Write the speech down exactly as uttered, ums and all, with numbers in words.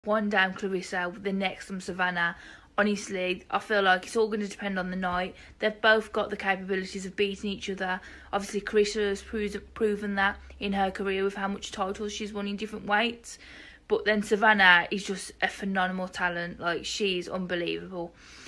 one day I'm Claressa, the next I'm Savannah. Honestly, I feel like it's all going to depend on the night. They've both got the capabilities of beating each other. Obviously, Claressa has proved, proven that in her career with how much titles she's won in different weights. But then Savannah is just a phenomenal talent. Like, she's unbelievable.